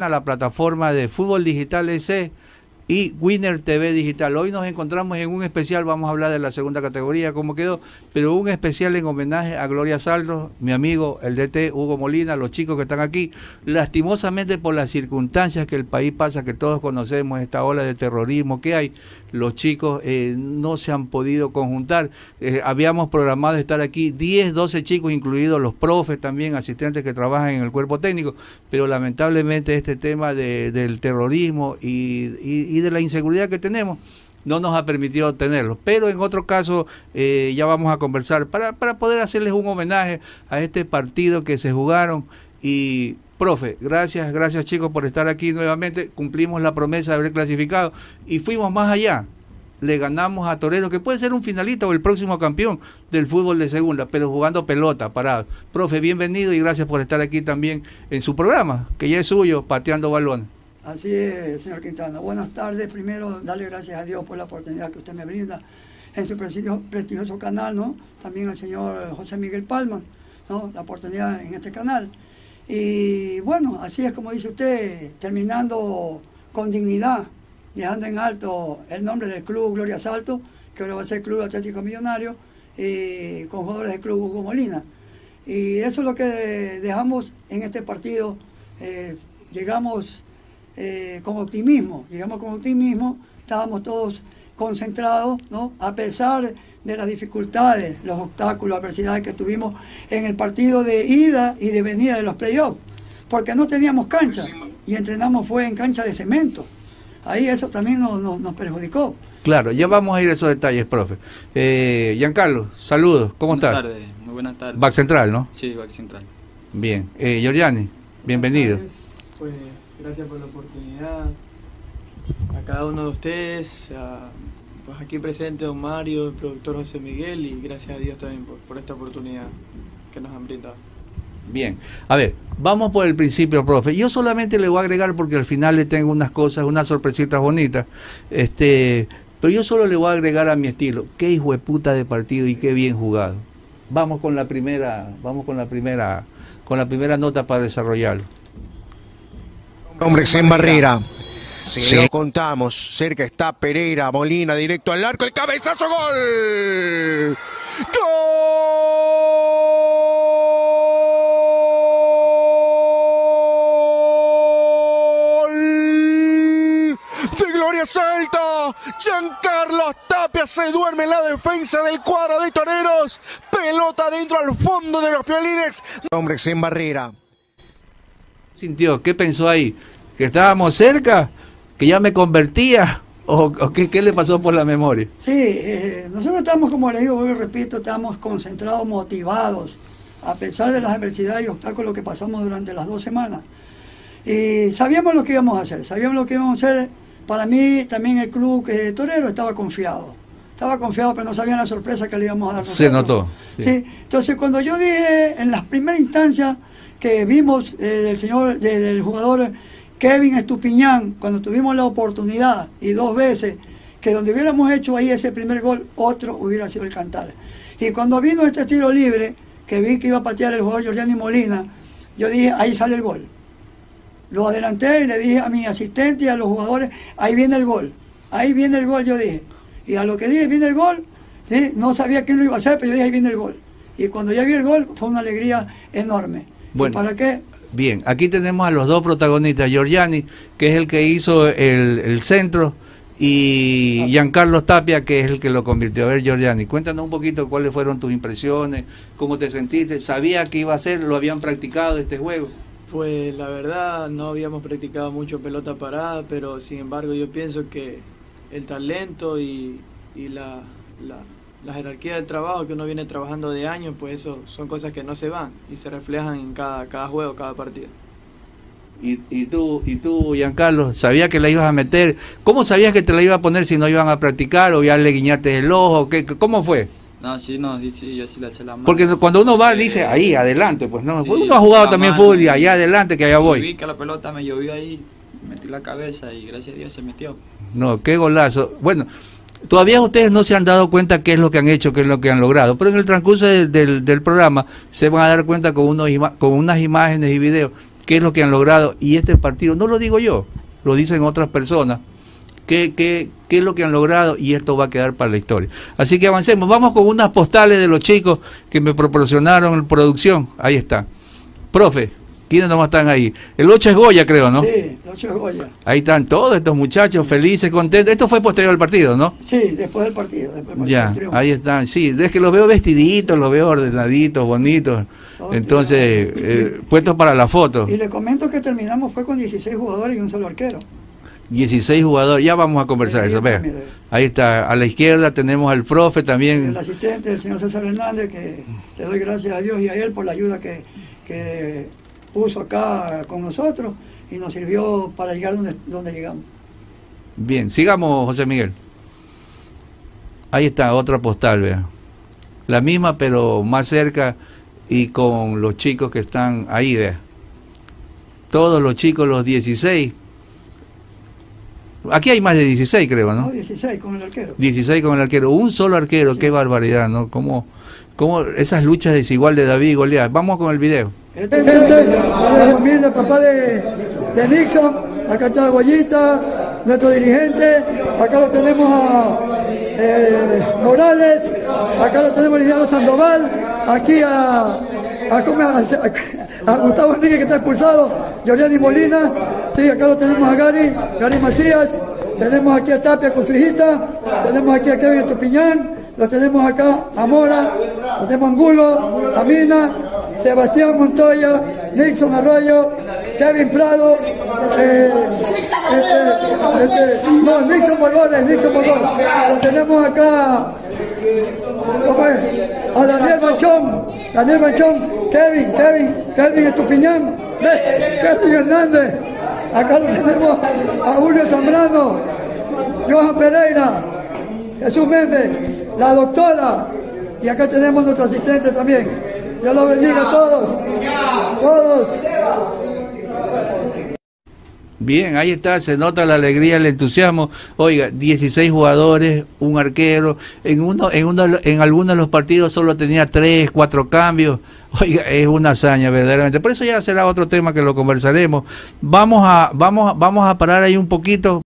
a la plataforma de Fútbol Digital EC y Winner TV Digital. Hoy nos encontramos en un especial, vamos a hablar de la segunda categoría, cómo quedó, pero un especial en homenaje a Gloria Salto, mi amigo, el DT Hugo Molina, los chicos que están aquí, lastimosamente por las circunstancias que el país pasa, que todos conocemos, esta ola de terrorismo que hay, los chicos no se han podido conjuntar. Habíamos programado estar aquí 10, 12 chicos, incluidos los profes también, asistentes que trabajan en el cuerpo técnico, pero lamentablemente este tema del terrorismo y de la inseguridad que tenemos no nos ha permitido tenerlo, pero en otro caso ya vamos a conversar para poder hacerles un homenaje a este partido que se jugaron. Y profe, gracias chicos por estar aquí nuevamente, cumplimos la promesa de haber clasificado y fuimos más allá, le ganamos a Torero, que puede ser un finalista o el próximo campeón del fútbol de segunda, pero jugando pelota, parado. Profe, bienvenido y gracias por estar aquí también en su programa, que ya es suyo, Pateando Balones. Así es, señor Quintana. Buenas tardes. Primero, darle gracias a Dios por la oportunidad que usted me brinda en su prestigioso canal, ¿no? También al señor José Miguel Palma, ¿no? La oportunidad en este canal. Y bueno, así es como dice usted, terminando con dignidad, dejando en alto el nombre del club Gloria Salto, que ahora va a ser Club Atlético Millonario, y con jugadores del club Hugo Molina. Y eso es lo que dejamos en este partido. Llegamos con optimismo, estábamos todos concentrados, ¿no? A pesar de las dificultades, los obstáculos, adversidades que tuvimos en el partido de ida y de venida de los playoffs, porque no teníamos cancha y entrenamos fue en cancha de cemento. Ahí eso también nos perjudicó. Claro, ya vamos a ir a esos detalles, profe. Giancarlo, saludos, ¿cómo estás? Buenas tardes, muy buenas tardes. Back Central, ¿no? Sí, Back Central. Bien. Giorgiani, bienvenido. Pues gracias por la oportunidad a cada uno de ustedes, pues aquí presente don Mario, el productor José Miguel, y gracias a Dios también por esta oportunidad que nos han brindado. Bien, a ver, vamos por el principio, profe. Yo solamente le voy a agregar porque al final le tengo unas cosas, unas sorpresitas bonitas, pero yo solo le voy a agregar a mi estilo. Qué hijo de puta de partido y qué bien jugado. Vamos con la primera nota para desarrollarlo. Hombres en barrera. Si lo contamos, cerca está Pereira, Molina, directo al arco, el cabezazo, gol. ¡Gol! De Gloria Salto, Giancarlo Tapia se duerme en la defensa del cuadro de Toreros, pelota dentro al fondo de los violines. Hombres en barrera. ¿Sintió? ¿Qué pensó ahí? ¿Que estábamos cerca? ¿Que ya me convertía? ¿O qué le pasó por la memoria? Sí, nosotros estamos, como les digo, yo repito, estamos concentrados, motivados, a pesar de las adversidades y obstáculos que pasamos durante las 2 semanas. Y sabíamos lo que íbamos a hacer, Para mí, también el club Torero estaba confiado, pero no sabían la sorpresa que le íbamos a dar nosotros. Se notó. Sí. Entonces, cuando yo dije en las primeras instancias que vimos del jugador Kevin Estupiñán, cuando tuvimos la oportunidad, y 2 veces, que donde hubiéramos hecho ahí ese primer gol, otro hubiera sido el cantar. Y cuando vino este tiro libre, que vi que iba a patear el jugador Giorgiani Molina, yo dije, ahí sale el gol. Lo adelanté y le dije a mi asistente y a los jugadores, ahí viene el gol, yo dije. Y a lo que dije, viene el gol, ¿sí? No sabía quién lo iba a hacer, pero yo dije, ahí viene el gol. Y cuando ya vi el gol, fue una alegría enorme. Bueno, ¿para qué? Bien, aquí tenemos a los dos protagonistas, Giorgiani, que es el que hizo el centro, y Giancarlo Tapia, que es el que lo convirtió. A ver, Giorgiani, cuéntanos un poquito cuáles fueron tus impresiones, cómo te sentiste, ¿sabías que iba a ser, lo habían practicado este juego? Pues la verdad no habíamos practicado mucho pelota parada, pero sin embargo yo pienso que el talento y la jerarquía del trabajo que uno viene trabajando de años, pues eso son cosas que no se van y se reflejan en cada juego, cada partido. Y tú, Giancarlo, ¿sabías que la ibas a meter? ¿Cómo sabías que te la iba a poner si no iban a practicar o ya le guiñaste el ojo? ¿Cómo fue? No, sí, yo sí le alcé la mano. Porque cuando uno va, dice, ahí, adelante, pues no. Sí, uno ha jugado también fútbol y allá adelante, que allá voy. Vi que la pelota me llovió ahí, metí la cabeza y gracias a Dios se metió. No, qué golazo. Bueno, todavía ustedes no se han dado cuenta qué es lo que han hecho, qué es lo que han logrado, pero en el transcurso del programa se van a dar cuenta con unas imágenes y videos qué es lo que han logrado, y este partido, no lo digo yo, lo dicen otras personas, qué es lo que han logrado, y esto va a quedar para la historia. Así que avancemos, vamos con unas postales de los chicos que me proporcionaron en producción. Ahí está. Profe, ¿quiénes nomás están ahí? El 8 es Goya, creo, ¿no? Sí, el 8 es Goya. Ahí están todos estos muchachos felices, contentos. Esto fue posterior al partido, ¿no? Sí, después del partido. Ya, ahí están, sí, es que los veo vestiditos, los veo ordenaditos, bonitos, entonces, puestos para la foto. Y le comento que terminamos fue con 16 jugadores y un solo arquero. 16 jugadores, ya vamos a conversar eso, vea. Ahí está, a la izquierda tenemos al profe también. El asistente, el señor César Hernández, que le doy gracias a Dios y a él por la ayuda que puso acá con nosotros y nos sirvió para llegar donde llegamos. Bien, sigamos, José Miguel. Ahí está, otra postal, vea. La misma, pero más cerca y con los chicos que están ahí, vea. Todos los chicos, los 16. Aquí hay más de 16, creo, ¿no? No, 16 con el arquero. 16 con el arquero. Un solo arquero, sí. Qué barbaridad, ¿no? Como esas luchas desigual de David y Goliat. Vamos con el video. Gente, la familia, el papá de Nixon, acá está Goyita, nuestro dirigente, acá lo tenemos a Morales, acá lo tenemos a Liliano Sandoval, aquí a Gustavo Enrique, que está expulsado, Giordani Molina, sí, acá lo tenemos a Gary Macías, tenemos aquí a Tapia con su hijita, tenemos aquí a Kevin Estupiñán, lo tenemos acá a Mora, lo tenemos a Angulo, a Mina, Sebastián Montoya, Nixon Arroyo, Kevin Prado, Nixon Bolores, lo tenemos acá a Daniel Manchón, Kevin Estupiñán, Kevin Hernández, acá lo tenemos a Julio Zambrano, Johan Pereira, Jesús Méndez, la doctora, y acá tenemos nuestro asistente también. Dios los bendiga a todos. Bien, ahí está, se nota la alegría, el entusiasmo. Oiga, 16 jugadores, un arquero. En algunos de los partidos solo tenía 3, 4 cambios. Oiga, es una hazaña verdaderamente. Por eso ya será otro tema que lo conversaremos. Vamos a parar ahí un poquito.